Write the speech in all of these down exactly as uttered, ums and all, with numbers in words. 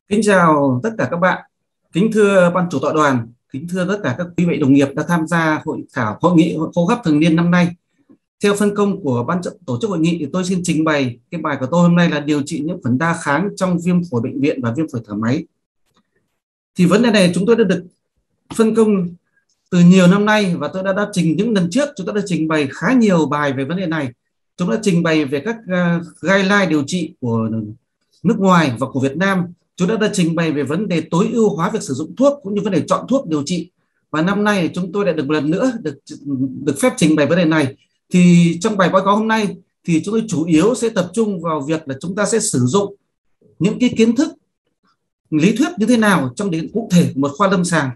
Kính chào tất cả các bạn, kính thưa ban chủ tọa đoàn, kính thưa tất cả các quý vị đồng nghiệp đã tham gia hội thảo hội nghị hô hấp thường niên năm nay. Theo phân công của ban tổ chức hội nghị thì tôi xin trình bày cái bài của tôi hôm nay là điều trị nhiễm khuẩn đa kháng trong viêm phổi bệnh viện và viêm phổi thở máy. Thì vấn đề này chúng tôi đã được phân công từ nhiều năm nay và tôi đã, đã trình những lần trước chúng ta đã trình bày khá nhiều bài về vấn đề này. Chúng đã trình bày về các uh, guideline điều trị của nước ngoài và của Việt Nam. Chúng đã, đã trình bày về vấn đề tối ưu hóa việc sử dụng thuốc cũng như vấn đề chọn thuốc điều trị. Và năm nay chúng tôi đã được một lần nữa được được phép trình bày vấn đề này. Thì trong bài báo cáo hôm nay thì chúng tôi chủ yếu sẽ tập trung vào việc là chúng ta sẽ sử dụng những cái kiến thức lý thuyết như thế nào trong đến cụ thể một khoa lâm sàng.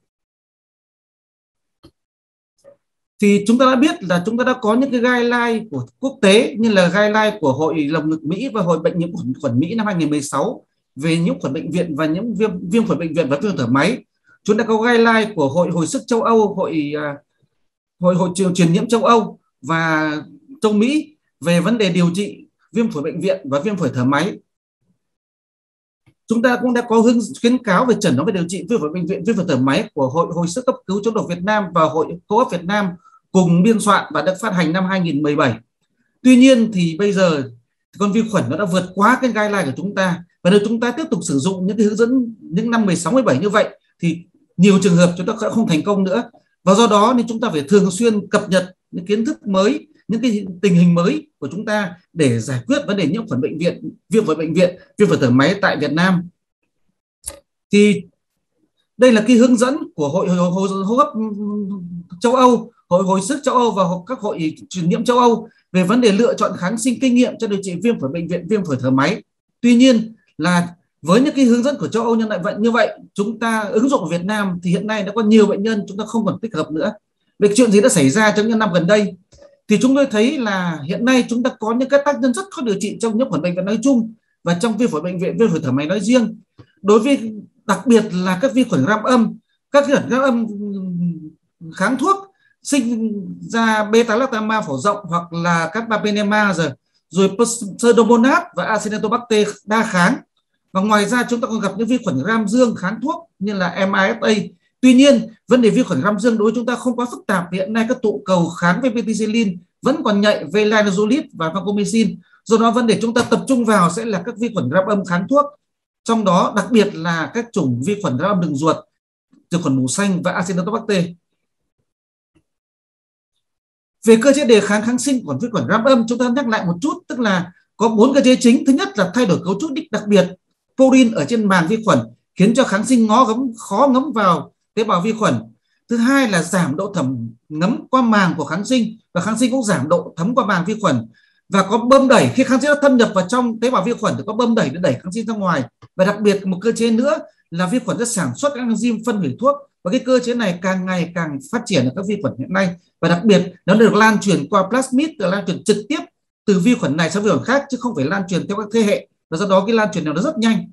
Thì chúng ta đã biết là chúng ta đã có những cái guideline của quốc tế như là guideline của Hội lồng ngực Mỹ và Hội bệnh nhiễm khuẩn, khuẩn Mỹ năm hai nghìn không trăm mười sáu về nhiễm khuẩn bệnh viện và nhiễm viêm viêm khuẩn bệnh viện và viêm thở máy. Chúng ta có guideline của Hội hồi sức châu Âu, Hội Hội Hội truyền nhiễm châu Âu và châu Mỹ về vấn đề điều trị viêm phổi bệnh viện và viêm phổi thở máy. Chúng ta cũng đã có hướng khuyến cáo về chẩn đoán và điều trị viêm phổi bệnh viện, viêm phổi thở máy của Hội hồi sức cấp cứu chống độc Việt Nam và Hội hô hấp Việt Nam cùng biên soạn và được phát hành năm hai nghìn không trăm mười bảy. Tuy nhiên thì bây giờ con vi khuẩn nó đã vượt quá cái guideline của chúng ta, và nếu chúng ta tiếp tục sử dụng những cái hướng dẫn những năm mười sáu mười bảy như vậy thì nhiều trường hợp chúng ta sẽ không thành công nữa. Và do đó nên chúng ta phải thường xuyên cập nhật những kiến thức mới, những cái tình hình mới của chúng ta để giải quyết vấn đề nhiễm khuẩn bệnh viện, viêm phổi bệnh viện, viêm phổi thở máy tại Việt Nam. Thì đây là cái hướng dẫn của Hội hô hấp châu Âu, Hội hồi sức châu Âu và các hội truyền nhiễm châu Âu về vấn đề lựa chọn kháng sinh kinh nghiệm cho điều trị viêm phổi bệnh viện, viêm phổi thở máy. Tuy nhiên là với những cái hướng dẫn của châu Âu như vậy như vậy chúng ta ứng dụng ở Việt Nam thì hiện nay đã có nhiều bệnh nhân chúng ta không còn tích hợp nữa. Việc chuyện gì đã xảy ra trong những năm gần đây thì chúng tôi thấy là hiện nay chúng ta có những cái tác nhân rất khó điều trị trong nhiễm khuẩn bệnh viện nói chung và trong viêm phổi bệnh viện, viêm phổi thở máy nói riêng. Đối với đặc biệt là các vi khuẩn gram âm, các vi khuẩn gram âm kháng thuốc sinh ra beta-lactam phổ rộng hoặc là các papenema rồi rồi Pseudomonas và Acinetobacter đa kháng. Và ngoài ra chúng ta còn gặp những vi khuẩn gram dương kháng thuốc như là em i ét a. Tuy nhiên vấn đề vi khuẩn gram dương đối với chúng ta không quá phức tạp. Hiện nay các tụ cầu kháng với penicillin vẫn còn nhạy với linezolid và vancomycin. Do đó vấn đề chúng ta tập trung vào sẽ là các vi khuẩn gram âm kháng thuốc, trong đó đặc biệt là các chủng vi khuẩn gram âm đường ruột, vi khuẩn mủ xanh và Acinetobacter. Về cơ chế đề kháng kháng sinh của vi khuẩn gram âm chúng ta nhắc lại một chút, tức là có bốn cơ chế chính. Thứ nhất là thay đổi cấu trúc đích đặc biệt protein ở trên màng vi khuẩn khiến cho kháng sinh ngó ngấm khó ngấm vào tế bào vi khuẩn. Thứ hai là giảm độ thẩm ngấm qua màng của kháng sinh và kháng sinh cũng giảm độ thấm qua màng vi khuẩn. Và có bơm đẩy, khi kháng sinh đã thâm nhập vào trong tế bào vi khuẩn thì có bơm đẩy để đẩy kháng sinh ra ngoài. Và đặc biệt một cơ chế nữa là vi khuẩn sẽ sản xuất các enzyme phân hủy thuốc, và cái cơ chế này càng ngày càng phát triển ở các vi khuẩn hiện nay, và đặc biệt nó được lan truyền qua plasmid, được lan truyền trực tiếp từ vi khuẩn này sang vi khuẩn khác chứ không phải lan truyền theo các thế hệ, và do đó cái lan truyền này nó rất nhanh.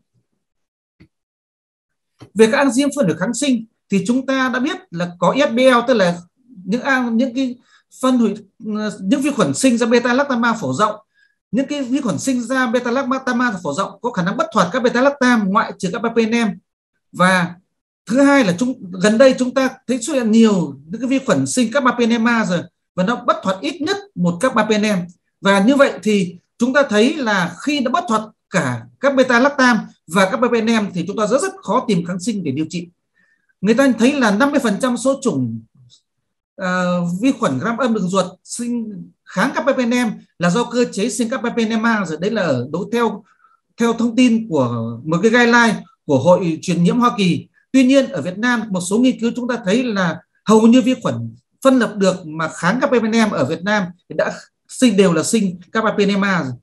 Về các enzyme phân hủy kháng sinh thì chúng ta đã biết là có e ét bê lờ, tức là những những cái phân hủy những vi khuẩn sinh ra beta-lactam phổ rộng. Những cái vi khuẩn sinh ra beta-lactam phổ rộng có khả năng bất hoạt các beta-lactam ngoại trừ các papenem. Và thứ hai là chúng gần đây chúng ta thấy xuất hiện nhiều những cái vi khuẩn sinh các papenema rồi, và nó bất hoạt ít nhất một các papenem. Và như vậy thì chúng ta thấy là khi nó bất hoạt cả các beta-lactam và các papenem thì chúng ta rất rất khó tìm kháng sinh để điều trị. Người ta thấy là năm mươi phần trăm số chủng uh, vi khuẩn gram âm đường ruột sinh kháng các papenem là do cơ chế sinh các papenema rồi. Đấy là ở đối theo theo thông tin của một cái guideline của Hội truyền nhiễm Hoa Kỳ. Tuy nhiên ở Việt Nam một số nghiên cứu chúng ta thấy là hầu như vi khuẩn phân lập được mà kháng các papenem ở Việt Nam thì đã sinh đều là sinh các papenema rồi.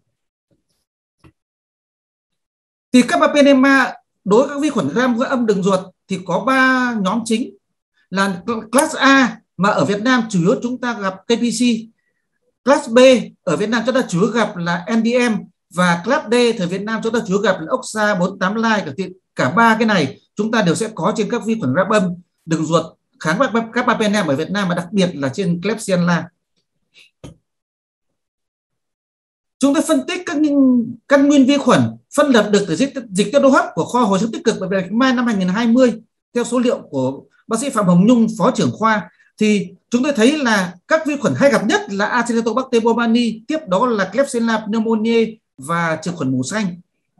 Thì các papenema đối với các vi khuẩn gram âm đường ruột thì có ba nhóm chính là class A, mà ở Việt Nam chủ yếu chúng ta gặp ca pê xê. Class B ở Việt Nam chúng ta chủ yếu gặp là en đê em, và class D ở Việt Nam chúng ta chủ yếu gặp là Oxa bốn mươi tám Lai. Cả ba cái này chúng ta đều sẽ có trên các vi khuẩn gram âm đường ruột kháng các papenem ở Việt Nam, và đặc biệt là trên Klebsiella. chúng tôi phân tích các căn nguyên vi khuẩn phân lập được từ dịch, dịch tiết hô hấp của khoa hồi sức tích cực bệnh viện Bạch Mai năm hai nghìn không trăm hai mươi theo số liệu của bác sĩ Phạm Hồng Nhung, phó trưởng khoa, thì chúng tôi thấy là các vi khuẩn hay gặp nhất là Acinetobacter baumannii, tiếp đó là Klebsiella pneumoniae và trừ khuẩn mù xanh.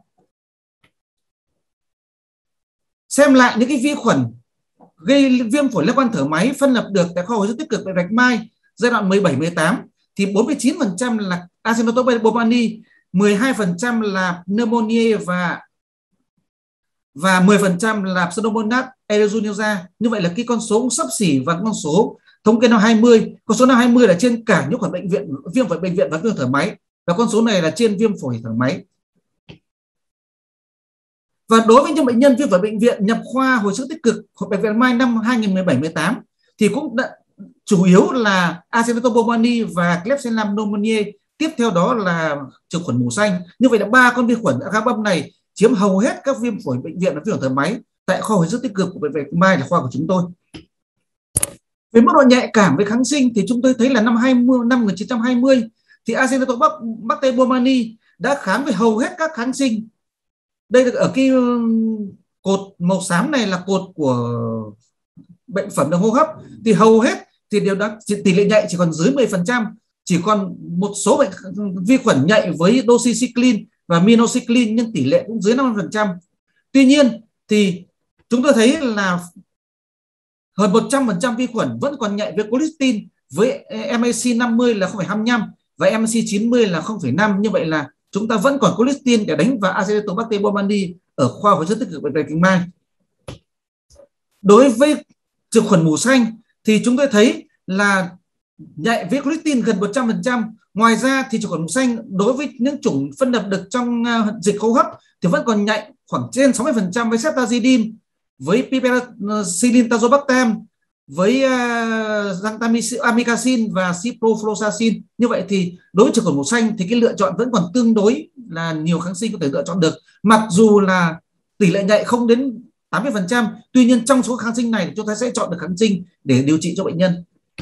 Xem lại những cái vi khuẩn gây viêm phổi leo quan thở máy phân lập được tại khoa hồi sức tích cực bệnh viện Bạch Mai giai đoạn mười bảy mười tám thì bốn mươi chín phần trăm là Acinetobacter baumannii, mười hai phần trăm là pneumoniae và và mười phần trăm là Pseudomonas aeruginosa. Như vậy là cái con số cũng xấp xỉ và con số thống kê năm hai mươi, con số năm hai mươi là trên cả những khuẩn bệnh viện, viêm phổi bệnh viện và viêm thở máy, và con số này là trên viêm phổi thở máy. Và đối với những bệnh nhân viêm phổi bệnh viện nhập khoa hồi sức tích cực của bệnh viện Mai năm hai nghìn không trăm mười bảy mười tám thì cũng đã, chủ yếu là Acinetobacter baumannii và Klebsiella pneumoniae, tiếp theo đó là trừ khuẩn mù xanh. Như vậy là ba con vi khuẩn Agabum này chiếm hầu hết các viêm phổi bệnh viện và viêm phổi thở máy tại khoa hồi sức tích cực của bệnh viện Mai là khoa của chúng tôi. Về mức độ nhạy cảm với kháng sinh thì chúng tôi thấy là năm hai mươi, năm một nghìn chín trăm hai mươi thì Acinetobacter baumannii đã kháng với hầu hết các kháng sinh. Đây là ở cái cột màu xám này là cột của bệnh phẩm đường hô hấp, thì hầu hết thì đều đã tỷ lệ nhạy chỉ còn dưới mười phần trăm, chỉ còn một số bệnh vi khuẩn nhạy với doxycycline và minocycline nhưng tỷ lệ cũng dưới năm mươi phần trăm. Tuy nhiên thì chúng tôi thấy là hơn một trăm phần trăm vi khuẩn vẫn còn nhạy với colistin, với em a xê năm mươi là không phẩy hai mươi lăm và em a xê chín mươi là không phẩy năm. Như vậy là chúng ta vẫn còn colistin để đánh vào Acinetobacter baumannii ở khoa hồi sức tích cực bệnh viện Bạch Mai. Đối với trừ khuẩn mù xanh thì chúng tôi thấy là nhạy với colistin gần một trăm phần trăm. Ngoài ra thì trừ khuẩn mù xanh đối với những chủng phân lập được trong dịch hô hấp thì vẫn còn nhạy khoảng trên sáu mươi phần trăm với ceftazidime, với piperacillin tazobactam, với uh, amikacin và ciprofloxacin. Như vậy thì đối với trừ khuẩn mù xanh thì cái lựa chọn vẫn còn tương đối là nhiều kháng sinh có thể lựa chọn được, mặc dù là tỷ lệ nhạy không đến tám mươi phần trăm. Tuy nhiên trong số kháng sinh này chúng ta sẽ chọn được kháng sinh để điều trị cho bệnh nhân.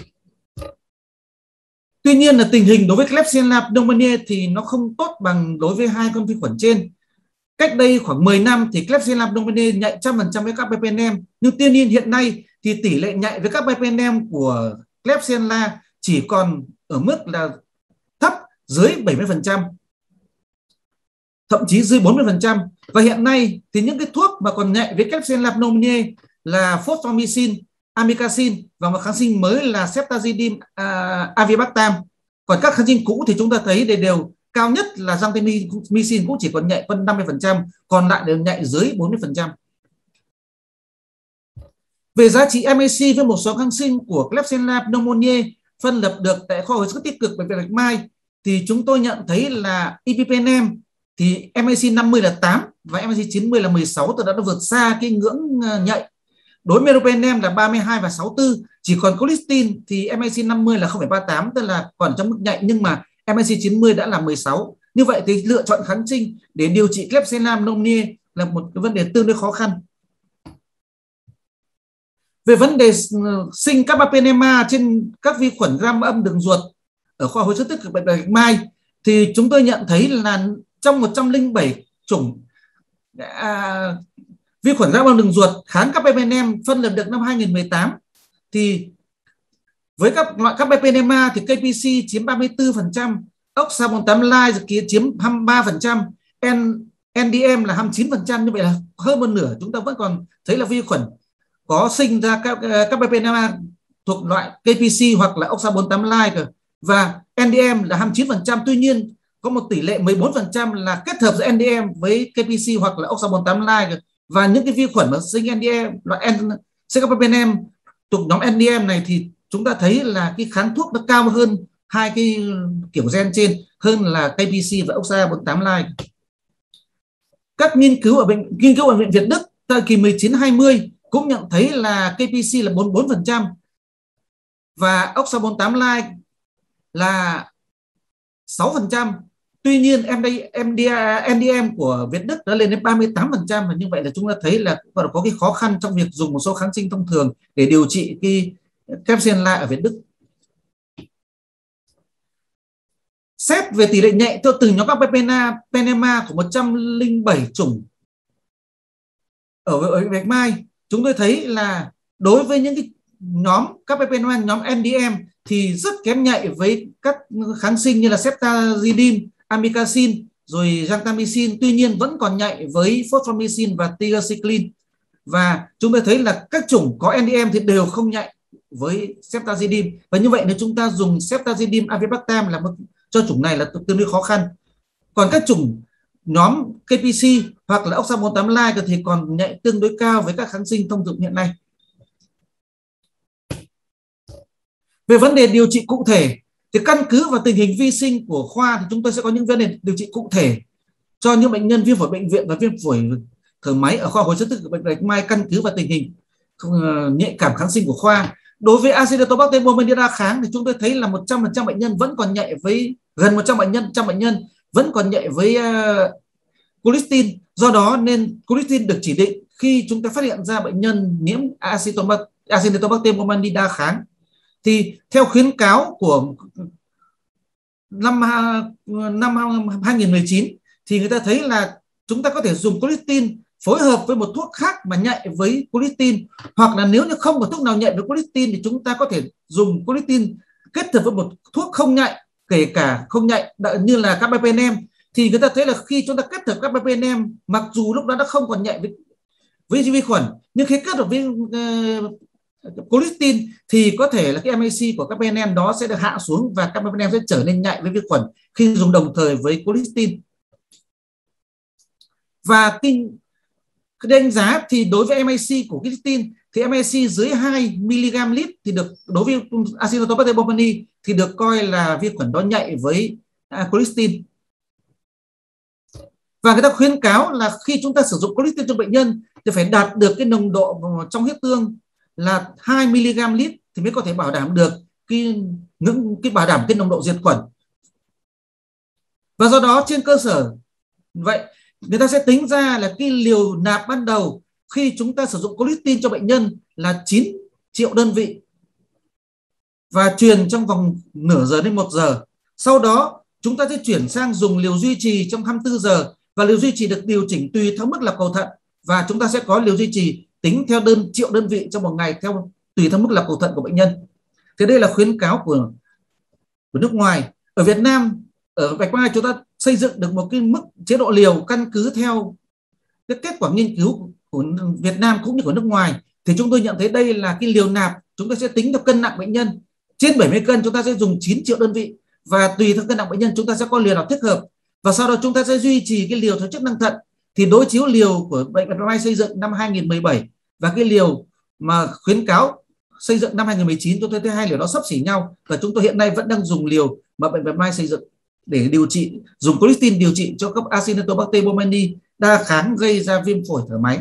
Tuy nhiên là tình hình đối với Klebsiella pneumoniae thì nó không tốt bằng đối với hai con vi khuẩn trên. Cách đây khoảng mười năm thì Klebsiella pneumoniae nhạy một trăm phần trăm với các bê pê en em, nhưng tuy nhiên hiện nay thì tỷ lệ nhạy với các bê pê en em của Klebsiella chỉ còn ở mức là thấp, dưới bảy mươi phần trăm, thậm chí dưới bốn mươi phần trăm. Và hiện nay thì những cái thuốc mà còn nhạy với Klebsiella pneumoniae là fosfomycin, amikacin và một kháng sinh mới là ceftazidime, uh, avibactam. Còn các kháng sinh cũ thì chúng ta thấy đều, đều cao nhất là gentamicin cũng chỉ còn nhạy hơn năm mươi phần trăm, còn lại đều nhạy dưới bốn mươi phần trăm. Về giá trị em a xê với một số kháng sinh của Klebsiella pneumoniae phân lập được tại khoa hồi sức tích cực bệnh viện Bạch Mai thì chúng tôi nhận thấy là ipipenem thì em a xê năm mươi là tám và em a xê chín mươi là mười sáu, từ đó nó vượt xa cái ngưỡng nhạy. Đối với meropenem là ba mươi hai và sáu mươi tư, chỉ còn colistin thì em a xê năm mươi là không phẩy ba mươi tám, tức là còn trong mức nhạy, nhưng mà em a xê chín mươi đã là mười sáu. Như vậy thì lựa chọn kháng sinh để điều trị Klebsiella pneumoniae là một cái vấn đề tương đối khó khăn. Về vấn đề sinh Carbapenem trên các vi khuẩn gram âm đường ruột ở khoa hồi sức tích cực bệnh viện Bạch Mai thì chúng tôi nhận thấy là trong một trăm lẻ bảy chủng à, vi khuẩn gram âm đường ruột kháng Carbapenem phân lập được năm hai nghìn không trăm mười tám thì với các loại Carbapenem thì ca pê xê chiếm ba mươi tư phần trăm, oxabuntamide dự kiến chiếm hai mươi ba phần trăm, en đê em là hai mươi chín phần trăm. Như vậy là hơn một nửa chúng ta vẫn còn thấy là vi khuẩn có sinh ra các Carbapenem thuộc loại ca pê xê hoặc là oxabuntamide, và en đê em là hai mươi chín phần trăm. Tuy nhiên có một tỷ lệ mười bốn phần trăm là kết hợp giữa en đê em với ca pê xê hoặc là oxabuntamide, và những cái vi khuẩn mà sinh en đê em loại Carbapenem thuộc nhóm en đê em này thì chúng ta thấy là cái kháng thuốc nó cao hơn hai cái kiểu gen trên, hơn là ca pê xê và oxabuntamide. Các nghiên cứu ở bệnh nghiên cứu ở bệnh viện Đức thời kỳ mười chín hai mươi cũng nhận thấy là ca pê xê là bốn mươi bốn phần trăm và oxabuntamide là sáu phần trăm. Tuy nhiên en đê em của Việt Đức đã lên đến ba mươi tám phần trăm, và như vậy là chúng ta thấy là có cái khó khăn trong việc dùng một số kháng sinh thông thường để điều trị cái Klebsiella ở Việt Đức. Xét về tỷ lệ nhẹ theo từng nhóm các Panama của một trăm lẻ bảy chủng ở Bạch Mai, chúng tôi thấy là đối với những cái nhóm các Panama, nhóm em đê em thì rất kém nhạy với các kháng sinh như là ceftazidime, amikacin, rồi gentamicin, tuy nhiên vẫn còn nhạy với fosfomycin và tigecycline. Và chúng tôi thấy là các chủng có en đê em thì đều không nhạy với ceftazidime, và như vậy nếu chúng ta dùng ceftazidime avibactam là một, cho chủng này là tương đối khó khăn. Còn các chủng nhóm ca pê xê hoặc là oxaboltamide thì còn nhạy tương đối cao với các kháng sinh thông dụng hiện nay. Về vấn đề điều trị cụ thể thì căn cứ vào tình hình vi sinh của khoa thì chúng tôi sẽ có những vấn đề điều trị cụ thể cho những bệnh nhân viêm phổi bệnh viện và viêm phổi thở máy ở khoa hồi sức tích cực bệnh viện Bạch Mai, căn cứ vào tình hình nhạy cảm kháng sinh của khoa. Đối với Acinetobacter baumannii đa kháng thì chúng tôi thấy là một trăm phần trăm bệnh nhân vẫn còn nhạy với, gần một trăm bệnh nhân, trăm bệnh nhân vẫn còn nhạy với uh, colistin. Do đó nên colistin được chỉ định khi chúng ta phát hiện ra bệnh nhân nhiễm Acinetobacter baumannii đa kháng. Thì theo khuyến cáo của năm năm hai nghìn không trăm mười chín thì người ta thấy là chúng ta có thể dùng colistin phối hợp với một thuốc khác mà nhạy với colistin, hoặc là nếu như không có thuốc nào nhạy với colistin thì chúng ta có thể dùng colistin kết hợp với một thuốc không nhạy, kể cả không nhạy như là carbapenem. Thì người ta thấy là khi chúng ta kết hợp carbapenem, mặc dù lúc đó nó không còn nhạy với với vi khuẩn, nhưng khi kết hợp với uh, colistin thì có thể là cái em a xê của carbapenem đó sẽ được hạ xuống và carbapenem sẽ trở nên nhạy với vi khuẩn khi dùng đồng thời với colistin. Và kinh đánh giá thì đối với em a xê của colistin thì em a xê dưới hai mi-li-gam lít thì được, đối với Acinetobacter baumannii thì được coi là vi khuẩn đó nhạy với uh, colistin. Và người ta khuyến cáo là khi chúng ta sử dụng colistin cho bệnh nhân thì phải đạt được cái nồng độ trong huyết tương là hai mi-li-gam lít thì mới có thể bảo đảm được cái ngưỡng, cái bảo đảm cái nồng độ diệt khuẩn. Và do đó trên cơ sở vậy người ta sẽ tính ra là cái liều nạp ban đầu khi chúng ta sử dụng colistin cho bệnh nhân là chín triệu đơn vị và truyền trong vòng nửa giờ đến một giờ. Sau đó chúng ta sẽ chuyển sang dùng liều duy trì trong hai mươi tư giờ, và liều duy trì được điều chỉnh tùy theo mức lọc cầu thận, và chúng ta sẽ có liều duy trì tính theo đơn triệu đơn vị trong một ngày theo tùy theo mức lọc cầu thận của bệnh nhân. Thì đây là khuyến cáo của, của nước ngoài. Ở Việt Nam, ở Bạch Mai chúng ta xây dựng được một cái mức chế độ liều căn cứ theo cái kết quả nghiên cứu của Việt Nam cũng như của nước ngoài. Thì chúng tôi nhận thấy đây là cái liều nạp chúng ta sẽ tính theo cân nặng bệnh nhân. Trên bảy mươi cân chúng ta sẽ dùng chín triệu đơn vị, và tùy theo cân nặng bệnh nhân chúng ta sẽ có liều nào thích hợp, và sau đó chúng ta sẽ duy trì cái liều theo chức năng thận. Thì đối chiếu liều của bệnh viện Bạch Mai xây dựng năm hai nghìn không trăm mười bảy và cái liều mà khuyến cáo xây dựng năm hai nghìn không trăm mười chín, chúng tôi thấy hai liều đó xấp xỉ nhau, và chúng tôi hiện nay vẫn đang dùng liều mà bệnh viện Bạch Mai xây dựng để điều trị, dùng colistin điều trị cho các Acinetobacter baumannii đa kháng gây ra viêm phổi thở máy.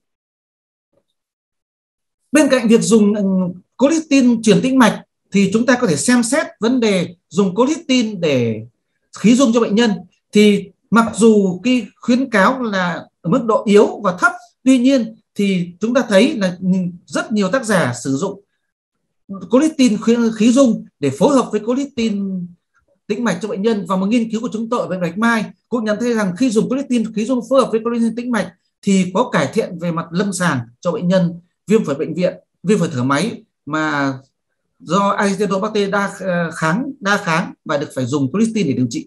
Bên cạnh việc dùng colistin truyền tĩnh mạch thì chúng ta có thể xem xét vấn đề dùng colistin để khí dung cho bệnh nhân. Thì mặc dù cái khuyến cáo là ở mức độ yếu và thấp, tuy nhiên thì chúng ta thấy là rất nhiều tác giả sử dụng colistin khí dung để phối hợp với colistin tĩnh mạch cho bệnh nhân. Và một nghiên cứu của chúng tôi ở bệnh Bạch Mai cũng nhận thấy rằng khi dùng colistin khí dung phối hợp với colistin tĩnh mạch thì có cải thiện về mặt lâm sàng cho bệnh nhân viêm phổi bệnh viện, viêm phổi thở máy mà do Acinetobacter đa kháng đa kháng và được phải dùng colistin để điều trị.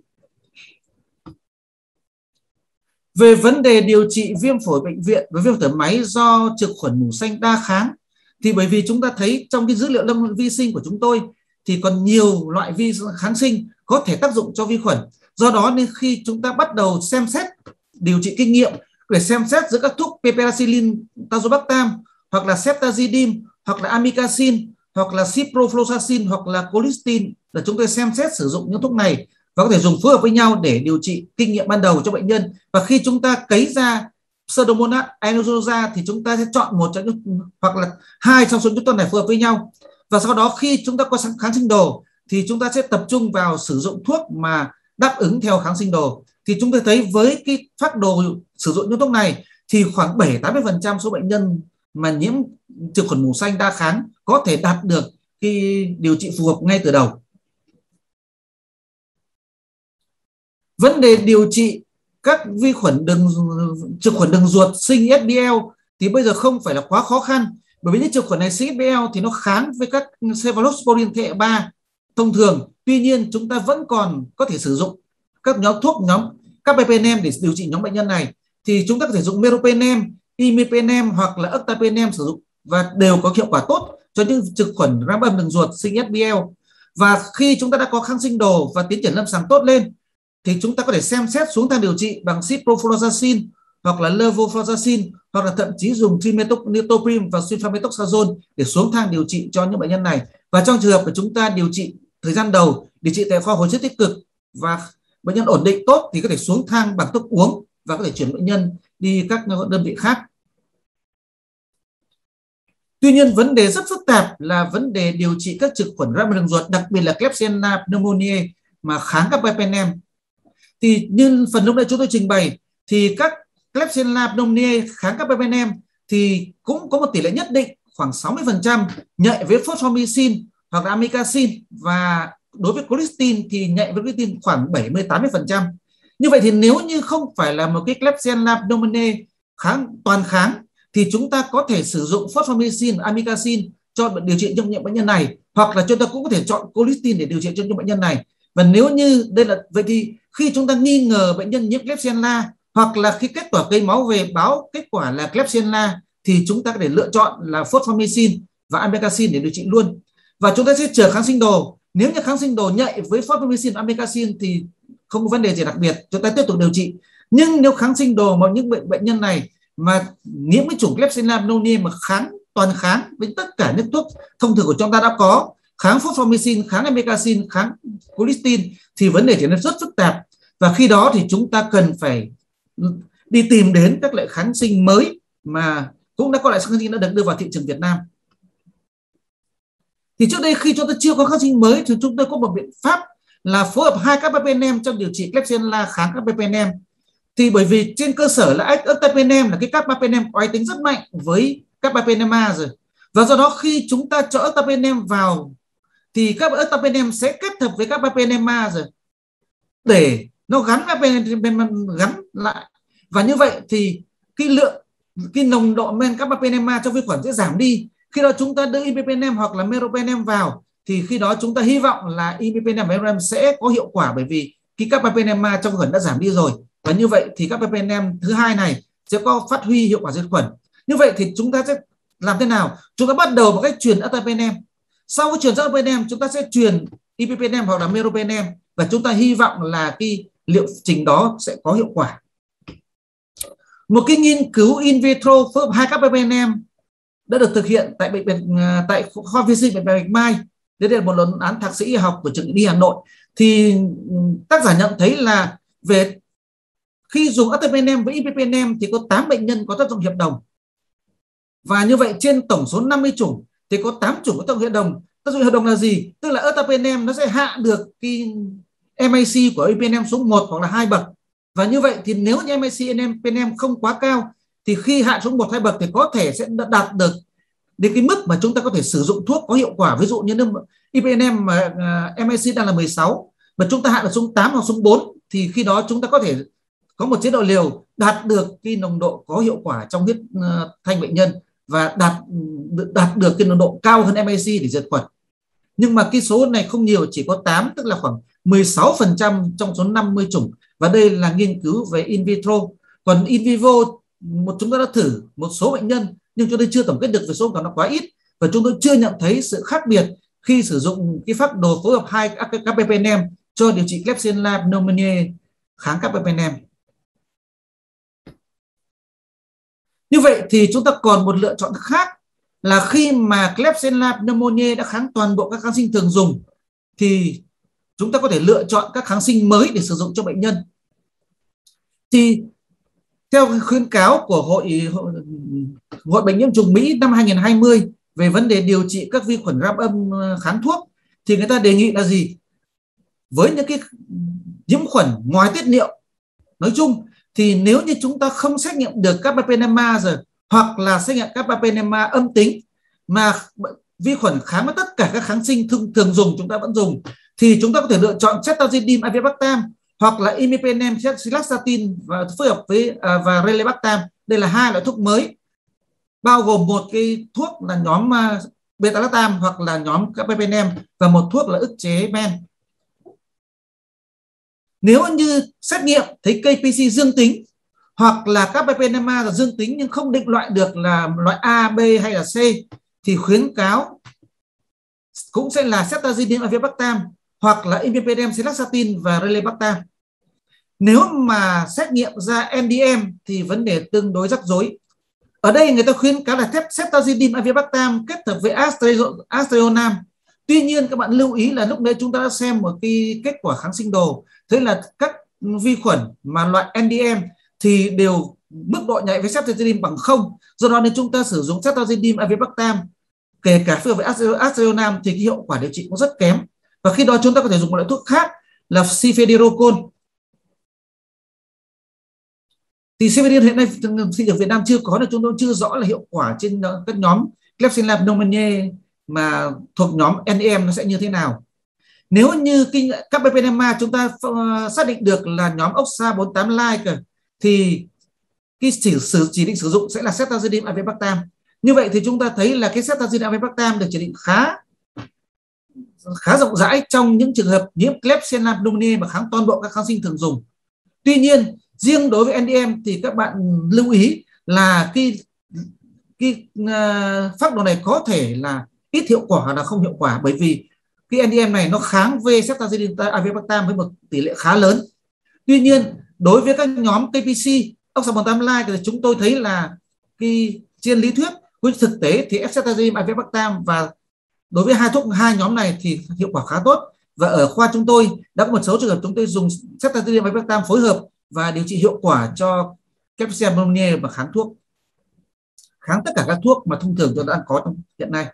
Về vấn đề điều trị viêm phổi bệnh viện và viêm thở máy do trực khuẩn mủ xanh đa kháng thì bởi vì chúng ta thấy trong cái dữ liệu lâm vi sinh của chúng tôi thì còn nhiều loại vi kháng sinh có thể tác dụng cho vi khuẩn. Do đó nên khi chúng ta bắt đầu xem xét điều trị kinh nghiệm để xem xét giữa các thuốc piperacillin, tazobactam hoặc là ceftazidime hoặc là amikacin hoặc là ciprofloxacin hoặc là colistin, là chúng tôi xem xét sử dụng những thuốc này và có thể dùng phối hợp với nhau để điều trị kinh nghiệm ban đầu cho bệnh nhân. Và khi chúng ta cấy ra Pseudomonas aeruginosa thì chúng ta sẽ chọn một trong những hoặc là hai trong số những thuốc này phối hợp với nhau. Và sau đó khi chúng ta có kháng sinh đồ thì chúng ta sẽ tập trung vào sử dụng thuốc mà đáp ứng theo kháng sinh đồ. Thì chúng tôi thấy với cái phác đồ sử dụng những thuốc này thì khoảng bảy đến tám mươi phần trăm số bệnh nhân mà nhiễm trực khuẩn mủ xanh đa kháng có thể đạt được cái điều trị phù hợp ngay từ đầu. Vấn đề điều trị các vi khuẩn đường trực khuẩn đường ruột sinh ét bê lờ thì bây giờ không phải là quá khó khăn, bởi vì những trực khuẩn này sinh ét bê lờ thì nó kháng với các cephalosporin thế hệ ba thông thường. Tuy nhiên chúng ta vẫn còn có thể sử dụng các nhóm thuốc nhóm carbapenem để điều trị nhóm bệnh nhân này, thì chúng ta có thể dùng meropenem, imipenem hoặc là octapenem sử dụng và đều có hiệu quả tốt cho những trực khuẩn gram âm đường ruột sinh ét bê lờ. Và khi chúng ta đã có kháng sinh đồ và tiến triển lâm sàng tốt lên thì chúng ta có thể xem xét xuống thang điều trị bằng ciprofloxacin hoặc là levofloxacin, hoặc là thậm chí dùng trimethoprim và sulfamethoxazole để xuống thang điều trị cho những bệnh nhân này. Và trong trường hợp của chúng ta điều trị thời gian đầu điều trị tại khoa hồi sức tích cực và bệnh nhân ổn định tốt thì có thể xuống thang bằng thuốc uống và có thể chuyển bệnh nhân đi các đơn vị khác. Tuy nhiên vấn đề rất phức tạp là vấn đề điều trị các trực khuẩn gram đường ruột, đặc biệt là Klebsiella pneumoniae mà kháng carbapenem. Thì như phần lúc nãy chúng tôi trình bày thì các Klebsiella pneumoniae kháng carbapenem thì cũng có một tỷ lệ nhất định khoảng sáu mươi phần trăm nhạy với fosfomycin hoặc là amikacin, và đối với colistin thì nhạy với colistin khoảng bảy mươi đến tám mươi phần trăm. Như vậy thì nếu như không phải là một cái Klebsiella pneumoniae kháng toàn kháng thì chúng ta có thể sử dụng fosfomycin, amikacin cho điều trị cho những bệnh nhân này, hoặc là chúng ta cũng có thể chọn colistin để điều trị cho những bệnh nhân này. Và nếu như đây là vậy thì khi chúng ta nghi ngờ bệnh nhân nhiễm Klebsiella hoặc là khi kết quả cấy máu về báo kết quả là Klebsiella thì chúng ta có thể lựa chọn là fosfomycin và amikacin để điều trị luôn. Và chúng ta sẽ chờ kháng sinh đồ. Nếu như kháng sinh đồ nhạy với fosfomycin, amikacin thì không có vấn đề gì đặc biệt, chúng ta tiếp tục điều trị. Nhưng nếu kháng sinh đồ mà những bệnh bệnh nhân này mà nhiễm với chủng Klebsiella pneumoniae mà kháng toàn kháng với tất cả những thuốc thông thường của chúng ta đã có, kháng fosfomycin, kháng amikacin, kháng colistin, thì vấn đề trở nên rất phức tạp. Và khi đó thì chúng ta cần phải đi tìm đến các loại kháng sinh mới mà cũng đã có loại kháng sinh đã được đưa vào thị trường Việt Nam. Thì trước đây khi chúng ta chưa có kháng sinh mới thì chúng tôi có một biện pháp là phối hợp hai carbapenem trong điều trị Klebsiella kháng carbapenem. Thì bởi vì trên cơ sở là octapenem là cái carbapenem có ái tính rất mạnh với carbapenema rồi, và do đó khi chúng ta cho octapenem vào thì các octapenem sẽ kết hợp với carbapenema rồi để nó gắn carbapenema gắn lại, và như vậy thì cái lượng cái nồng độ men carbapenema trong vi khuẩn sẽ giảm đi. Khi đó chúng ta đưa imipenem hoặc là meropenem vào thì khi đó chúng ta hy vọng là imipenem và meropenem sẽ có hiệu quả, bởi vì cái carbapenema trong vi khuẩn đã giảm đi rồi, và như vậy thì carbapenem thứ hai này sẽ có phát huy hiệu quả diệt khuẩn. Như vậy thì chúng ta sẽ làm thế nào? Chúng ta bắt đầu bằng cách truyền octapenem. Sau cái truyền octapenem chúng ta sẽ truyền imipenem hoặc là meropenem, và chúng ta hy vọng là cái liệu trình đó sẽ có hiệu quả. Một cái nghiên cứu in vitro phối hợp hai carbapenem đã được thực hiện tại bệnh viện tại khoa vi sinh bệnh viện Bạch Mai. Đây là một luận án thạc sĩ y học của trường Y Hà Nội. Thì tác giả nhận thấy là về khi dùng octapenem với imipenem thì có tám bệnh nhân có tác dụng hiệp đồng. Và như vậy trên tổng số năm mươi chủng thì có tám chủng có tác dụng hiệp đồng. Tác dụng hiệp đồng là gì? Tức là octapenem nó sẽ hạ được cái em a xê của imipenem xuống một hoặc là hai bậc. Và như vậy thì nếu như em a xê imipenem không quá cao thì khi hạ xuống một hai bậc thì có thể sẽ đạt được đến cái mức mà chúng ta có thể sử dụng thuốc có hiệu quả. Ví dụ như nếu imipenem mà em a xê đang là mười sáu mà chúng ta hạ được xuống tám hoặc xuống bốn thì khi đó chúng ta có thể có một chế độ liều đạt được cái nồng độ có hiệu quả trong huyết thanh bệnh nhân và đạt đạt được cái nồng độ cao hơn em a xê để diệt khuẩn. Nhưng mà cái số này không nhiều, chỉ có tám, tức là khoảng mười sáu phần trăm trong số năm mươi chủng, và đây là nghiên cứu về in vitro. Còn in vivo một chúng ta đã thử một số bệnh nhân nhưng chúng tôi chưa tổng kết được về số còn nó quá ít, và chúng tôi chưa nhận thấy sự khác biệt khi sử dụng cái phác đồ phối hợp hai carbapenem cho điều trị Klebsiella pneumoniae kháng carbapenem. Như vậy thì chúng ta còn một lựa chọn khác là khi mà Klebsiella pneumoniae đã kháng toàn bộ các kháng sinh thường dùng thì chúng ta có thể lựa chọn các kháng sinh mới để sử dụng cho bệnh nhân. Thì theo khuyến cáo của Hội Hội Bệnh nhiễm trùng Mỹ năm hai nghìn không trăm hai mươi về vấn đề điều trị các vi khuẩn gram âm kháng thuốc thì người ta đề nghị là gì? Với những cái nhiễm khuẩn ngoài tiết niệu nói chung thì nếu như chúng ta không xét nghiệm được carbapenema rồi, hoặc là xét nghiệm carbapenema âm tính mà vi khuẩn kháng với tất cả các kháng sinh thường, thường dùng chúng ta vẫn dùng, thì chúng ta có thể lựa chọn ceftazidime avibactam hoặc là imipenem cilastatin và phối hợp với à, và relebactam. Đây là hai loại thuốc mới, bao gồm một cái thuốc là nhóm uh, beta-lactam hoặc là nhóm carbapenem và một thuốc là ức chế men. Nếu như xét nghiệm thấy ca pê xê dương tính hoặc là carbapenem là dương tính nhưng không định loại được là loại A, B hay là C thì khuyến cáo cũng sẽ là ceftazidime avibactam hoặc là imipenem cilastatin và relebactam. Nếu mà xét nghiệm ra en đê em thì vấn đề tương đối rắc rối. Ở đây người ta khuyến cáo là ceftazidime avibactam kết hợp với aztreonam. Tuy nhiên các bạn lưu ý là lúc đấy chúng ta đã xem một cái kết quả kháng sinh đồ, thế là các vi khuẩn mà loại en đê em thì đều mức độ nhạy với ceftazidime bằng không. Do đó nên chúng ta sử dụng ceftazidime avibactam kể cả phối hợp với aztreonam thì cái hiệu quả điều trị cũng rất kém. Và khi đó chúng ta có thể dùng một loại thuốc khác là cifedirocol. Thì cifedir hiện nay thị trường Việt Nam chưa có, nên chúng tôi chưa rõ là hiệu quả trên các nhóm Klebsiella pneumoniae mà thuộc nhóm en đê em nó sẽ như thế nào. Nếu như carbapenem chúng ta xác định được là nhóm oxa bốn tám like thì cái chỉ, sử, chỉ định sử dụng sẽ là ceftazidime avibactam. Như vậy thì chúng ta thấy là cái ceftazidime avibactam được chỉ định khá khá rộng rãi trong những trường hợp nhiễm Klebsiella pneumoniae mà kháng toàn bộ các kháng sinh thường dùng. Tuy nhiên riêng đối với en đê em thì các bạn lưu ý là cái cái uh, phác đồ này có thể là ít hiệu quả là không hiệu quả, bởi vì cái en đê em này nó kháng với ceftazidime avibactam với một tỷ lệ khá lớn. Tuy nhiên đối với các nhóm ca pê xê, oxa bốn tám like thì chúng tôi thấy là cái trên lý thuyết với thực tế thì ceftazidime avibactam và đối với hai thuốc hai nhóm này thì hiệu quả khá tốt. Và ở khoa chúng tôi đã có một số trường hợp chúng tôi dùng ceftazidime avibactam phối hợp và điều trị hiệu quả cho Klebsiella pneumoniae và kháng thuốc, kháng tất cả các thuốc mà thông thường chúng ta đang có trong hiện nay.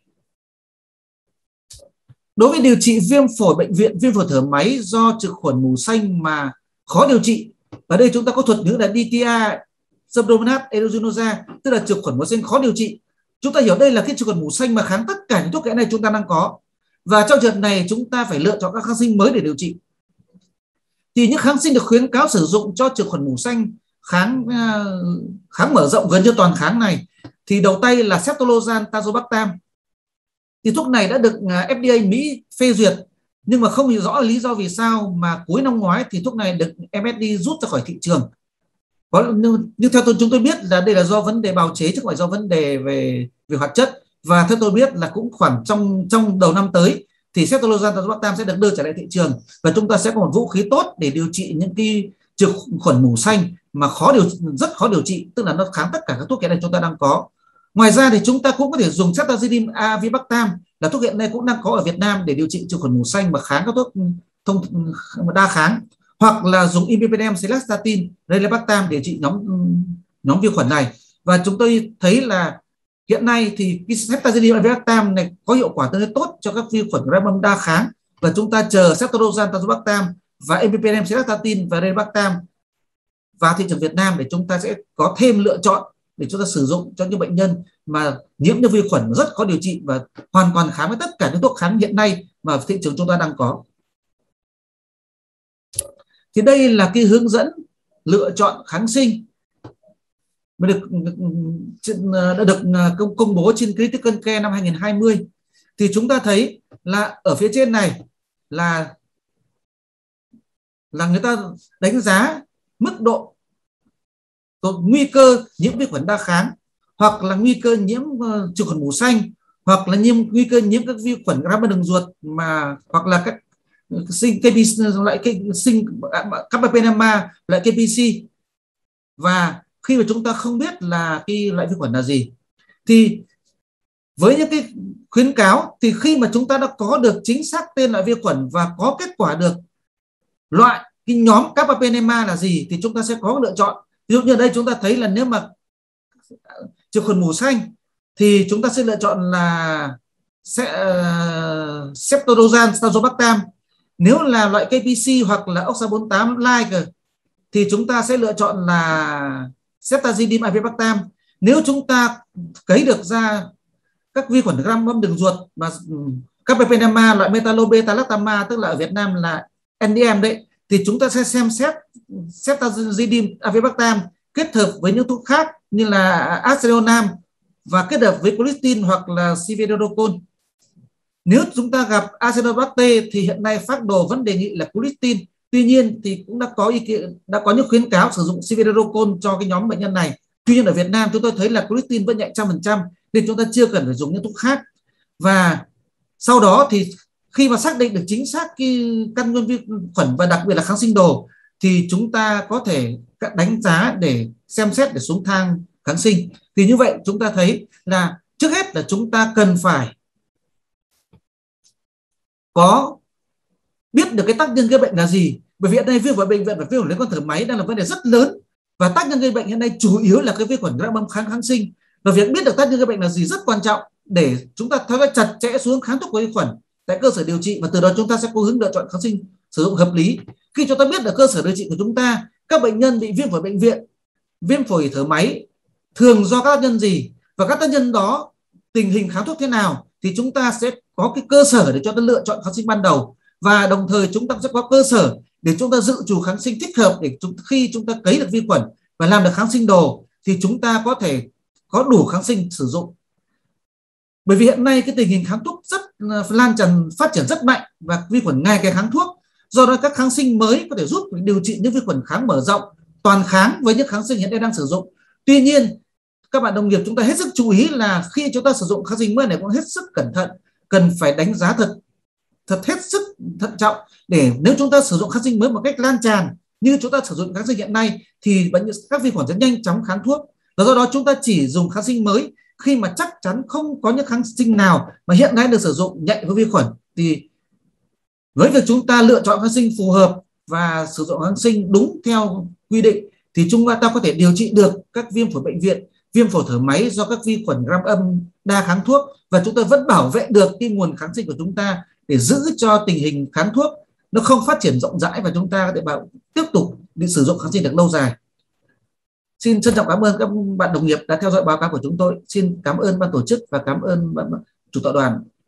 Đối với điều trị viêm phổi bệnh viện, viêm phổi thở máy do trực khuẩn mù xanh mà khó điều trị, ở đây chúng ta có thuật ngữ là đê tê a Pseudomonas aeruginosa, tức là trực khuẩn mù xanh khó điều trị. Chúng ta hiểu đây là cái trực khuẩn mù xanh mà kháng tất cả những thuốc hiện nay chúng ta đang có, và trong trường hợp này chúng ta phải lựa chọn các kháng sinh mới để điều trị. Thì những kháng sinh được khuyến cáo sử dụng cho trực khuẩn mù xanh kháng kháng mở rộng gần như toàn kháng này thì đầu tay là ceftolozane tazobactam. Thì thuốc này đã được ép đê a Mỹ phê duyệt, nhưng mà không hiểu rõ lý do vì sao mà cuối năm ngoái thì thuốc này được em ét đê rút ra khỏi thị trường. Có, nhưng, nhưng theo tôi chúng tôi biết là đây là do vấn đề bào chế chứ không phải do vấn đề về về hoạt chất. Và theo tôi biết là cũng khoảng trong trong đầu năm tới thì ceftolozane tazobactam sẽ được đưa trở lại thị trường và chúng ta sẽ có một vũ khí tốt để điều trị những cái trực khuẩn mù xanh mà khó điều rất khó điều trị, tức là nó kháng tất cả các thuốc hiện nay chúng ta đang có. Ngoài ra thì chúng ta cũng có thể dùng ceftazidime avibactam là thuốc hiện nay cũng đang có ở Việt Nam để điều trị trực khuẩn mù xanh mà kháng các thuốc thông đa kháng, hoặc là dùng imipenem cilastatin, relebactam để trị nhóm nhóm vi khuẩn này. Và chúng tôi thấy là hiện nay thì cái ceftazidime avibactam này có hiệu quả tương đối tốt cho các vi khuẩn Gram đa kháng, và chúng ta chờ ceftolozane tazobactam và imipenem cilastatin và relebactam vào thị trường Việt Nam để chúng ta sẽ có thêm lựa chọn để chúng ta sử dụng cho những bệnh nhân mà nhiễm những vi khuẩn rất khó điều trị và hoàn toàn kháng với tất cả những thuốc kháng hiện nay mà thị trường chúng ta đang có. Thì đây là cái hướng dẫn lựa chọn kháng sinh mà được đã được công, công bố trên Critical Care năm hai nghìn không trăm hai mươi. Thì chúng ta thấy là ở phía trên này là là người ta đánh giá mức độ nguy cơ nhiễm vi khuẩn đa kháng, hoặc là nguy cơ nhiễm uh, trực khuẩn mù xanh, hoặc là nhiễm nguy cơ nhiễm các vi khuẩn gram đường ruột, mà hoặc là các sinh ca pê xê, loại cái sinh carbapenem loại ca pê xê. Và khi mà chúng ta không biết là cái loại vi khuẩn là gì thì với những cái khuyến cáo thì khi mà chúng ta đã có được chính xác tên loại vi khuẩn và có kết quả được loại cái nhóm carbapenem là gì thì chúng ta sẽ có lựa chọn. Ví dụ như ở đây chúng ta thấy là nếu mà trực khuẩn mù xanh thì chúng ta sẽ lựa chọn là sẽ uh, ceftolozane tazobactam. Nếu là loại ca pê xê hoặc là oxa bốn tám like thì chúng ta sẽ lựa chọn là ceftazidime avibactam. Nếu chúng ta cấy được ra các vi khuẩn gram bơm đường ruột mà carbapenem loại metallo beta lactam, tức là ở Việt Nam là en đê em đấy, thì chúng ta sẽ xem xét ceftazidime avibactam kết hợp với những thuốc khác như là aztreonam và kết hợp với colistin hoặc là cividocol. Nếu chúng ta gặp Acinetobacter thì hiện nay phác đồ vẫn đề nghị là colistin. Tuy nhiên thì cũng đã có ý kiến, đã có những khuyến cáo sử dụng cividocol cho cái nhóm bệnh nhân này. Tuy nhiên ở Việt Nam chúng tôi thấy là colistin vẫn nhạy một trăm phần trăm nên chúng ta chưa cần phải dùng những thuốc khác. Và sau đó thì khi mà xác định được chính xác cái căn nguyên vi khuẩn và đặc biệt là kháng sinh đồ thì chúng ta có thể đánh giá để xem xét để xuống thang kháng sinh. Thì như vậy chúng ta thấy là trước hết là chúng ta cần phải có biết được cái tác nhân gây bệnh là gì, bởi vì hiện nay viêm phổi bệnh viện và viêm phổi lấy con thở máy đang là vấn đề rất lớn, và tác nhân gây bệnh hiện nay chủ yếu là cái vi khuẩn gram âm kháng kháng sinh, và việc biết được tác nhân gây bệnh là gì rất quan trọng để chúng ta theo dõi chặt chẽ xuống kháng thuốc của vi khuẩn tại cơ sở điều trị, và từ đó chúng ta sẽ có hướng lựa chọn kháng sinh sử dụng hợp lý. Khi chúng ta biết được cơ sở điều trị của chúng ta, các bệnh nhân bị viêm phổi bệnh viện, viêm phổi thở máy thường do các tác nhân gì và các tác nhân đó tình hình kháng thuốc thế nào, thì chúng ta sẽ có cái cơ sở để cho ta lựa chọn kháng sinh ban đầu, và đồng thời chúng ta sẽ có cơ sở để chúng ta dự trù kháng sinh thích hợp để chúng, khi chúng ta cấy được vi khuẩn và làm được kháng sinh đồ thì chúng ta có thể có đủ kháng sinh sử dụng. Bởi vì hiện nay cái tình hình kháng thuốc rất lan tràn, phát triển rất mạnh và vi khuẩn ngày càng kháng thuốc, do đó các kháng sinh mới có thể giúp điều trị những vi khuẩn kháng mở rộng, toàn kháng với những kháng sinh hiện nay đang sử dụng. Tuy nhiên các bạn đồng nghiệp chúng ta hết sức chú ý là khi chúng ta sử dụng kháng sinh mới này cũng hết sức cẩn thận, cần phải đánh giá thật thật hết sức thận trọng, để nếu chúng ta sử dụng kháng sinh mới một cách lan tràn như chúng ta sử dụng kháng sinh hiện nay thì bệnh các vi khuẩn sẽ nhanh chóng kháng thuốc, và do đó chúng ta chỉ dùng kháng sinh mới khi mà chắc chắn không có những kháng sinh nào mà hiện nay được sử dụng nhạy với vi khuẩn. Thì với việc chúng ta lựa chọn kháng sinh phù hợp và sử dụng kháng sinh đúng theo quy định thì chúng ta có thể điều trị được các viêm phổi bệnh viện, viêm phổi thở máy do các vi khuẩn gram âm đa kháng thuốc, và chúng ta vẫn bảo vệ được cái nguồn kháng sinh của chúng ta để giữ cho tình hình kháng thuốc nó không phát triển rộng rãi và chúng ta có thể bảo tiếp tục đi sử dụng kháng sinh được lâu dài. Xin trân trọng cảm ơn các bạn đồng nghiệp đã theo dõi báo cáo của chúng tôi. Xin cảm ơn ban tổ chức và cảm ơn ban chủ tọa đoàn.